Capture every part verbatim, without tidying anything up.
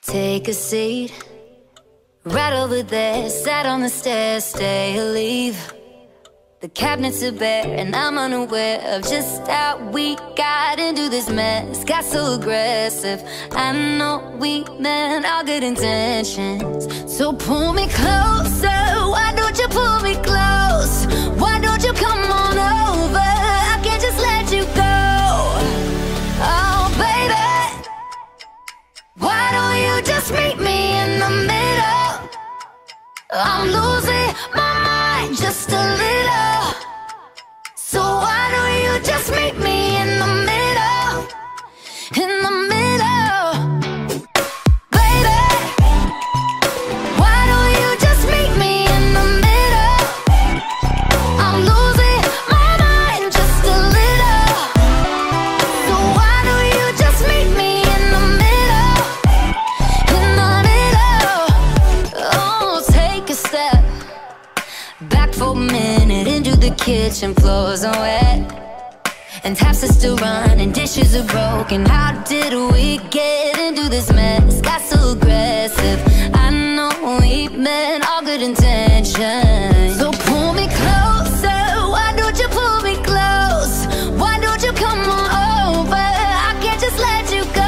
Take a seat right over there, sat on the stairs, stay or leave. The cabinets are bare and I'm unaware of just how we got into this mess. Got so aggressive, I know we meant all good intentions. So pull me closer, why don't you pull me close? Why don't you come on over, I can't just let you go. Oh baby, why don't you just meet me in the middle? I'm losing my mind just a little. So why don't you just meet me in the middle? In the middle, baby. Why don't you just meet me in the middle? I'm losing my mind just a little. So why don't you just meet me in the middle? In the middle. Oh, take a step back for a minute into the kitchen. Floors are wet and taps are still running, dishes are broken. How did we get into this mess? Got so aggressive, I know we meant all good intentions. So pull me closer, why don't you pull me close? Why don't you come on over, I can't just let you go.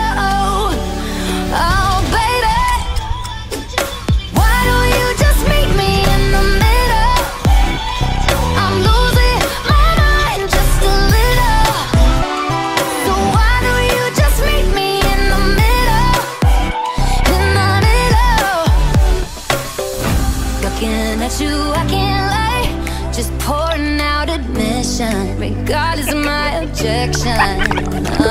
Oh baby, why don't you just meet me in the middle? I'm losing my mind just a little. So why don't you just meet me in the middle? In the middle. Looking at you, I can't lie, just pouring out admission, regardless of my objection.